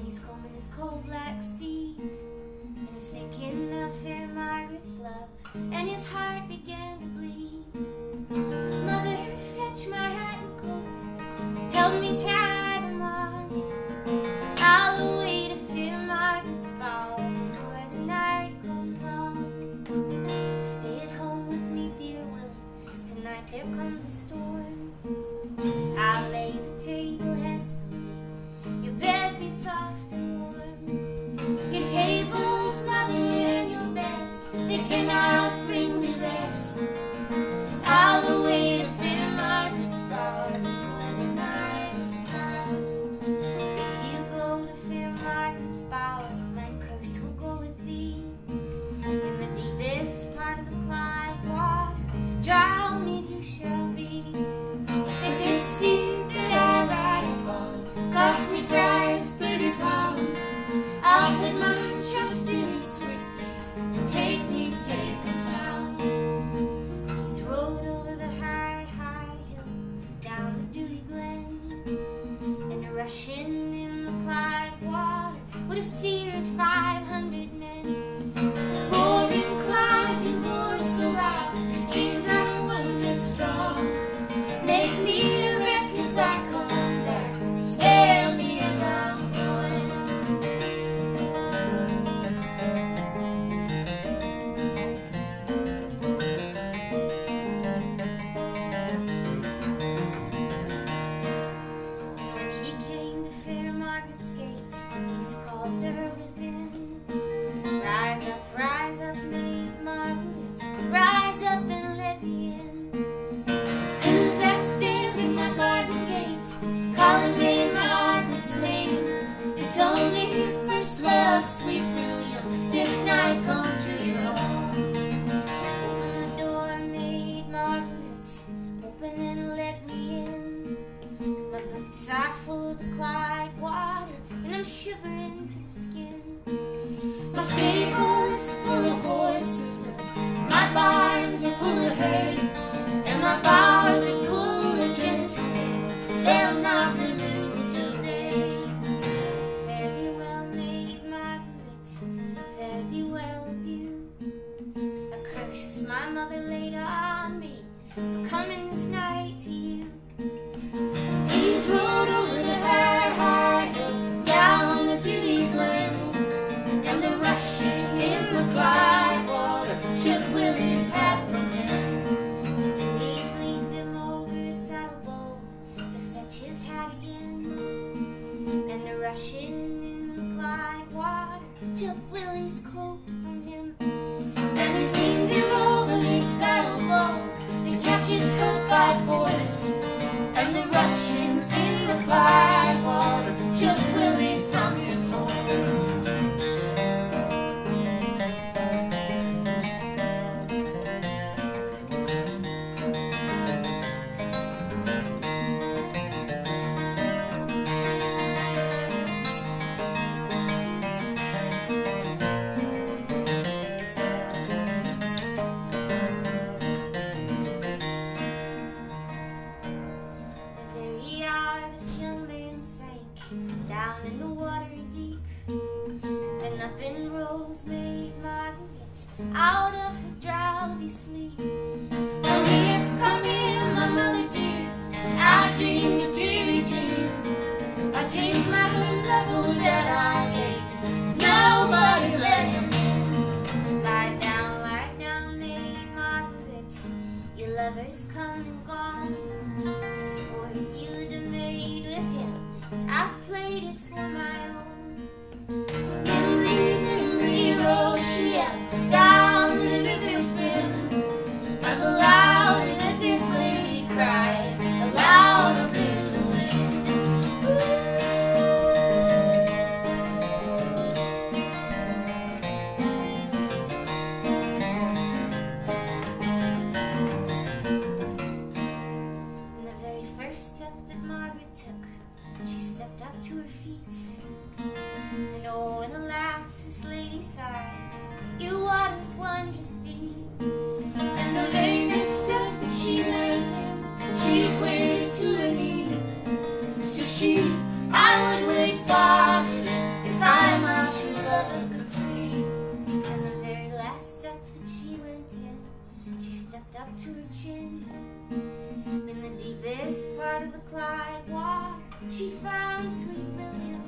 and he's combing his coal-black steed, and he's thinking of fair Margaret's love, and his heart began to bleed. Mother, fetch my hat and coat, help me tie them on. I'll away to fair Margaret's bower before the night comes on. Stay at home with me, dear Willie, tonight there comes a storm. I'll lay the table handsomely, your bed be soft and warm. Your table's mother and your best, they cannot bring me rest. I'll away to fair Margaret's bower before the night is past. If you go to fair Margaret's bower, my curse will go with thee. In the deepest part of the Clyde water, drowned you shall be. The good steed that I ride upon cost me thrice 30 pounds. I'll put my trust in his swift feet to take me safe and sound. He's rode over the high, high hill, down the dewy glen, and rushing in the Clyde water would have feared 500 men. Roaring Clyde, you roar so loud, your streams are wondrous strong. Make me a wreck as I come back, spare me as I'm going. When he came to fair Margaret's gate, he's called to her within. Rise up, maid Margaret, rise up and let me in. Who's that stands in my garden gate, calling maid Margaret's name? It's only her first love, sweet William, this night come to your home. Open the door, maid Margaret, open and let me in. My boots are full of the Clyde water, and I'm shivering to the skin. My stable is full of horses, my barns are full of hay, and my bowers are full of gentlemen, they'll not remove till day. Fare thee well, maid Margaret, fare thee well adieu. A curse my mother laid on me for coming this night to you. He's rode over the high, high hill, down the dewy glen, and the rushing in the Clyde water took Willie's hat from him. And he's leaned him over his saddlebow to fetch his hat again. And the rushing in the Clyde water took Willie's coat from him. And he's leaned him over his saddlebow to catch his coat by force. And the rushing in the Clyde water took Willie from his horse. Down in the watery deep, and up in rose maid Margaret, out of her drowsy sleep. Come here, my mother dear, I dreamed a dreary dream. I dreamed my lover was at our gate, nobody let him in. Lie down, maid Margaret, your lover's come and gone. The sport you'd have made with him, I've played it for my own. Nimble, rose she up down to the river's brim. But the louder that this lady cried, the louder blew the wind. And the very first step that Margaret took, she stepped up to her feet, and oh, and alas, this lady sighs, your water's wondrous deep. And the very next step that she went in, she's waded to her knee. So she, I would wade farther in, up to her chin. In the deepest part of the Clyde water, she found sweet William